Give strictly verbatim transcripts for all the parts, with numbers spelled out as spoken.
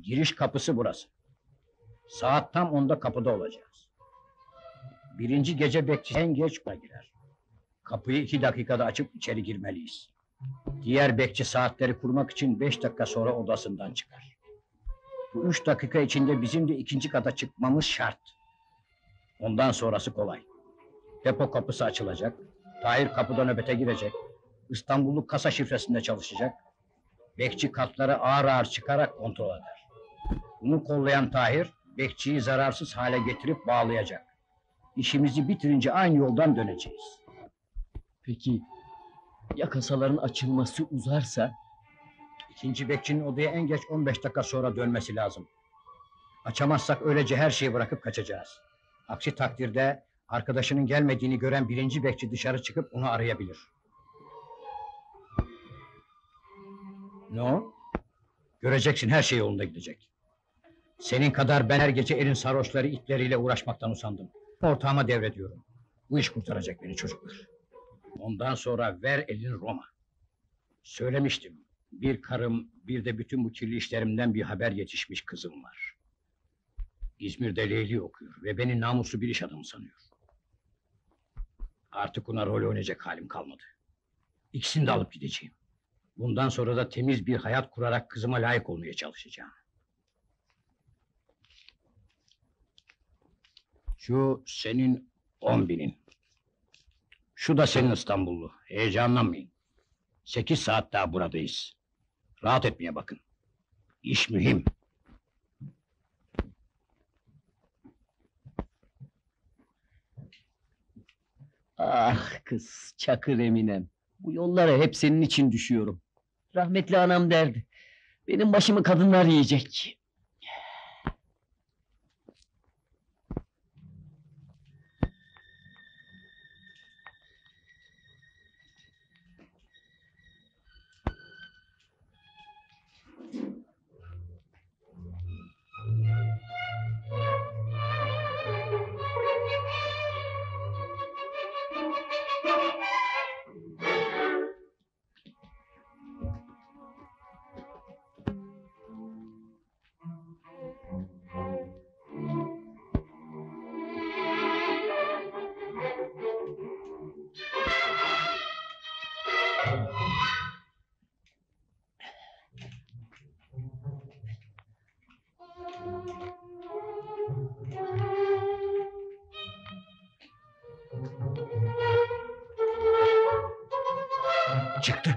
Giriş kapısı burası. Saat tam onda kapıda olacağız. Birinci gece bekçisi en geç buna girer. Kapıyı iki dakikada açıp içeri girmeliyiz. Diğer bekçi saatleri kurmak için beş dakika sonra odasından çıkar. Bu üç dakika içinde bizim de ikinci kata çıkmamız şart. Ondan sonrası kolay. Depo kapısı açılacak. Tahir kapıda nöbete girecek. İstanbullu kasa şifresinde çalışacak. Bekçi katları ağır ağır çıkarak kontrol eder. Bunu kollayan Tahir, bekçiyi zararsız hale getirip bağlayacak. İşimizi bitirince aynı yoldan döneceğiz. Peki ya kasaların açılması uzarsa? İkinci bekçinin odaya en geç on beş dakika sonra dönmesi lazım. Açamazsak öylece her şeyi bırakıp kaçacağız. Aksi takdirde arkadaşının gelmediğini gören birinci bekçi dışarı çıkıp onu arayabilir. Ne o? Göreceksin, her şey yolunda gidecek. Senin kadar ben her gece elin sarhoşları itleriyle uğraşmaktan usandım. Ortağıma devrediyorum. Bu iş kurtaracak beni çocuklar. Ondan sonra ver elin Roma. Söylemiştim. Bir karım, bir de bütün bu kirli işlerimden bir haber yetişmiş kızım var. İzmir'de Leyli okuyor ve beni namuslu bir iş adamı sanıyor. Artık ona rol oynayacak halim kalmadı. İkisini de alıp gideceğim. Bundan sonra da temiz bir hayat kurarak kızıma layık olmaya çalışacağım. Şu senin on binin. Şu da senin İstanbullu. Heyecanlanmayın. Sekiz saat daha buradayız. Rahat etmeye bakın. İş mühim. Ah kız, Çakır Eminem. Bu yollara hep senin için düşüyorum. Rahmetli anam derdi. Benim başımı kadınlar yiyecek. Çıktı.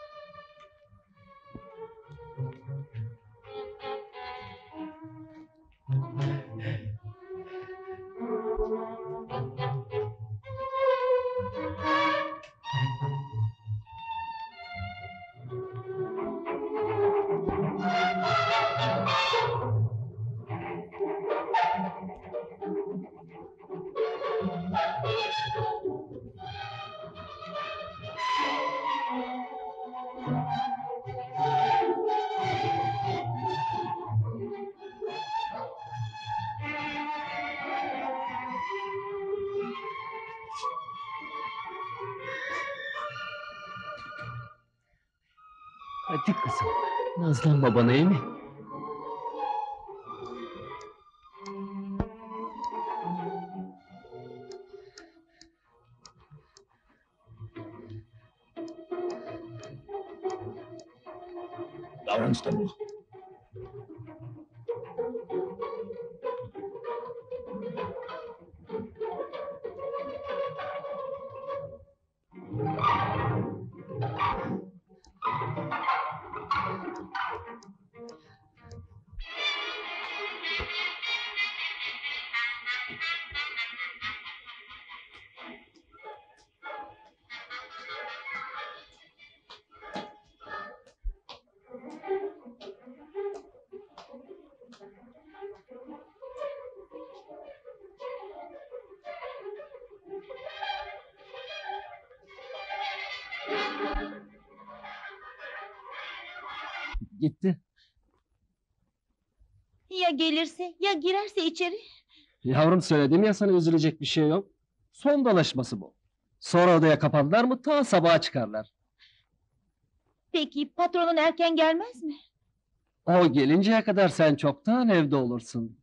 Hadi kızım, nazlanma bana, iyi mi? Davran İstanbul. Gitti. Ya gelirse, ya girerse içeri? Yavrum, söyledim ya sana, üzülecek bir şey yok. Son dolaşması bu. Sonra odaya kapandılar mı ta sabaha çıkarlar. Peki patronun erken gelmez mi? O gelinceye kadar sen çoktan evde olursun.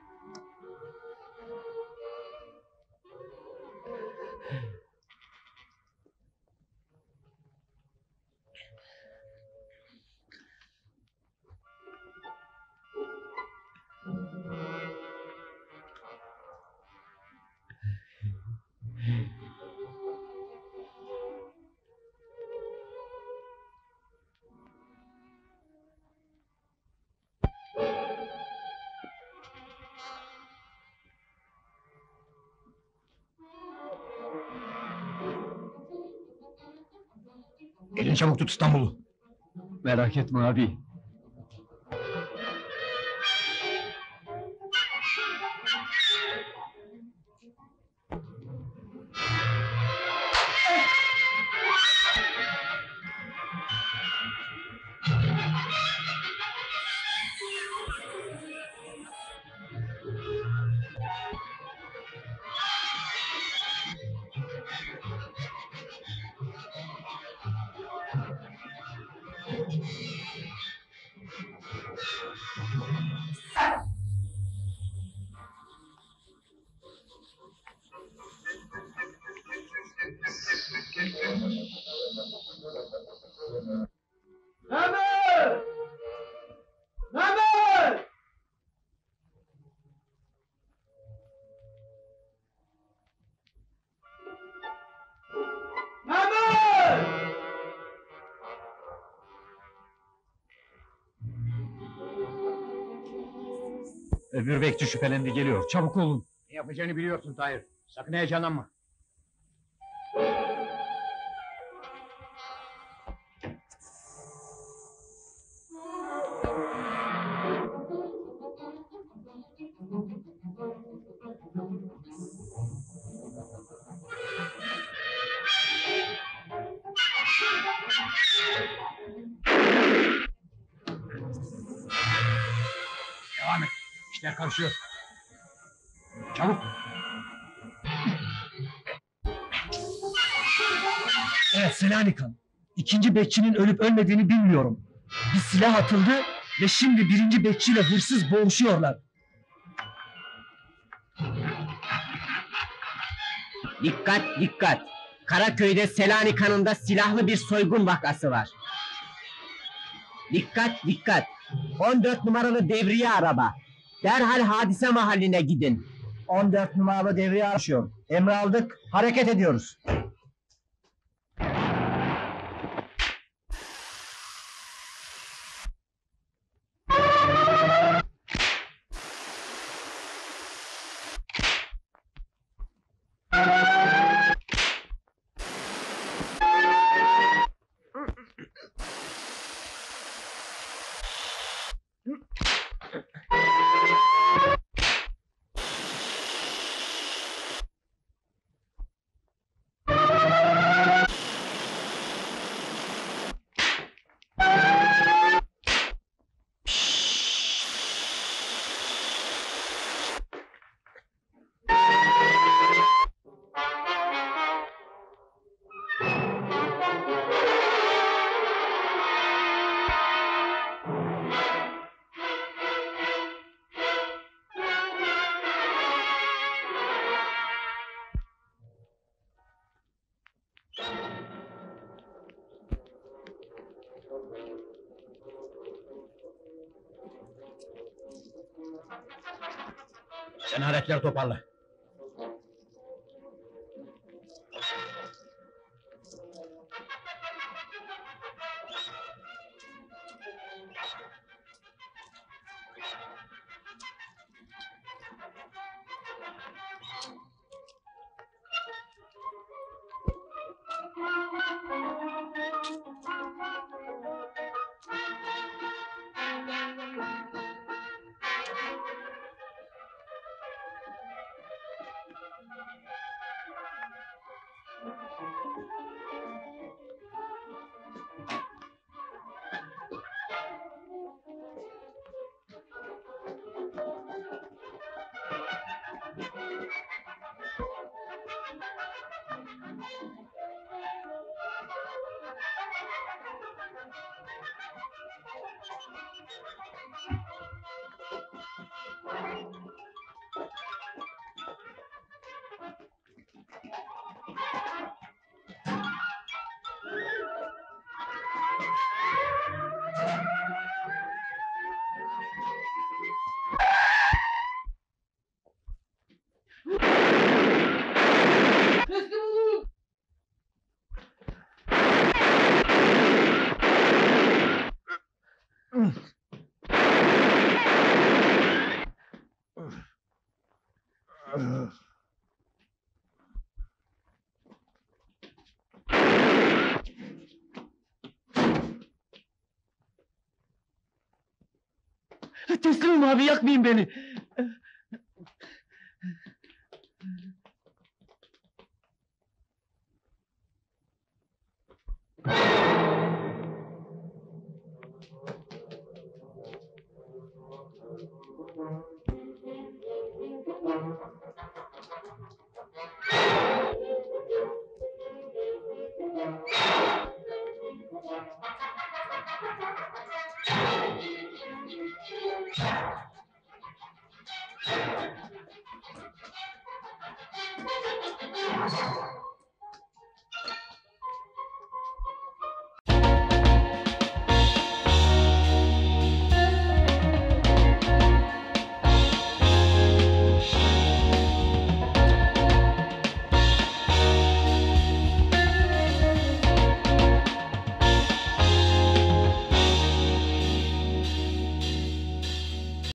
Elini çabuk tut İstanbul'u. Merak etme abi. Mehmet! Mehmet! Mehmet! Öbür bekçi şüphelendi, geliyor. Çabuk olun. Ne yapacağını biliyorsun Tahir. Sakın heyecanlanma. Devam et. İşler karışıyor. Çabuk. Evet Selanik'im. İkinci bekçinin ölüp ölmediğini bilmiyorum. Bir silah atıldı ve şimdi birinci bekçiyle hırsız boğuşuyorlar. Dikkat dikkat! Karaköy'de Selanik Hanı'nda silahlı bir soygun vakası var. Dikkat dikkat! on dört numaralı devriye araba. Derhal hadise mahalline gidin. on dört numaralı devriye açıyor. Emri aldık, hareket ediyoruz. Sen aletleri toparla. Teslimim abi, yakmayın beni.